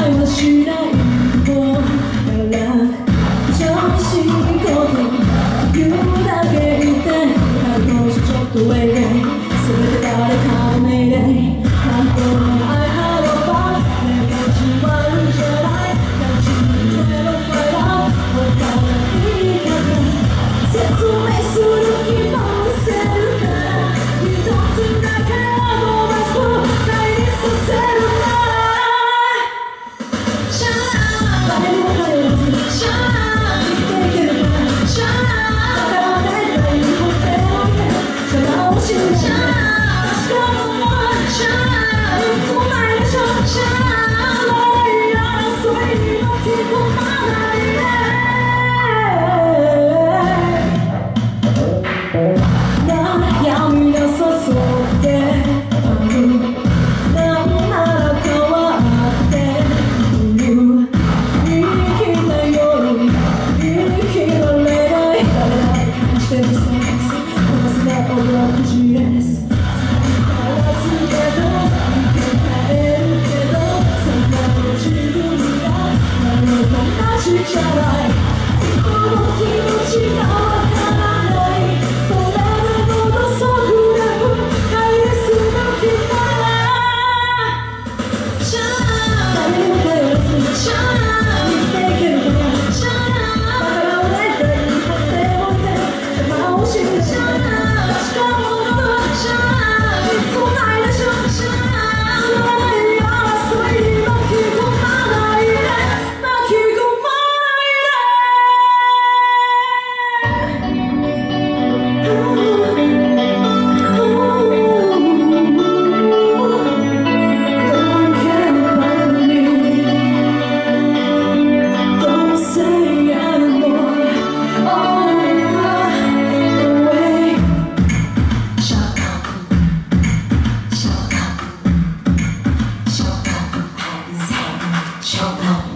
愛はしないもん調子にこう言うだけ言って彼女ちょっとウェイウェイ全て誰かの命令なんとも愛あればねえ感じ悪いじゃない感じゼロファイラー他の言い方説明する気もせるから一つだけのバスを対立させるなシャー誰にも頼らずシャー生きていけるからシャーだからね誰にも手を入れ邪魔をしないシャーしかもシャーいつもないでしょシャー争いに巻き込まないで悩みなさそうでなんなら変わって言い切った夜言い切られない誰々感じてるそうですこの姿驚く GS 変わらずけど生き返るけどそんなの自分が何と同じじゃないこの気持ちがわからないそれでものそぐらく返す時からシャー誰にも頼らずシャー生きていけるからシャーだから俺誰にも手を置いて邪魔をしないシャー確かものはシャーいつもないでしょシャーその前に争いに巻き込まないで巻き込まないでDon't care about me Don't say anymore Oh, away Shut up Shut up Shut up Shut up